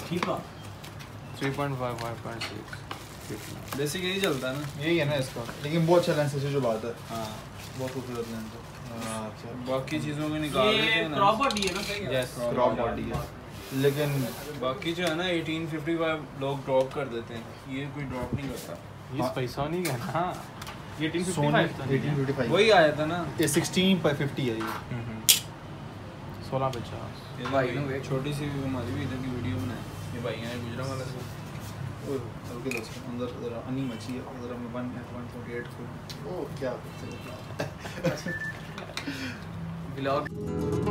ठीक है 3.5 5.6 बेसिक यही चलता है ना, यही है ना इसका, लेकिन बहुत अच्छा लेंस है जो बात है। हाँ बहुत खूबसूरत लेंस है। अच्छा, बाकी चीज़ों को निकाल लेते हैं ना, क्रॉप बॉडी है ना, सही है। यस क्रॉप बॉडी है, लेकिन बाकी जो है ना 1855 लोग ड्रॉप कर देते हैं, ये कोई ड्रॉप नहीं करता। ये पैसा नहीं है ना, ये सोनी 1855 1855 वही आया था ना, ये 16/50 है ये। 1650 ये भाई छोटी सी हमारी भी इधर की वीडियो बनाए, ये भाई हैं गुजरांवाला से। ओह ओके दोस्तों, अंदर ज़रा अनी मची है, ज़रा मैं 1.48 को ओह क्या व्लॉग